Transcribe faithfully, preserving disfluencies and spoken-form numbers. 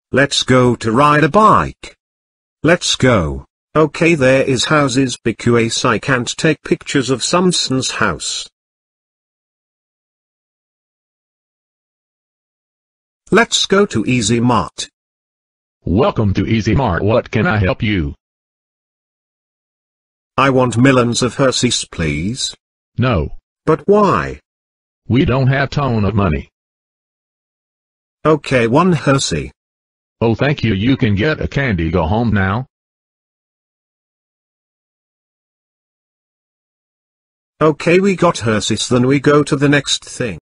Let's go to ride a bike. Let's go. Okay, there is houses because I can't take pictures of Samson's house. Let's go to Easy Mart. Welcome to Easy Mart. What can I help you? I want millions of Hershey's, please. No. But why? We don't have ton of money. Okay, one Hershey. Oh, thank you. You can get a candy. Go home now. Okay, we got Hershey's, then we go to the next thing.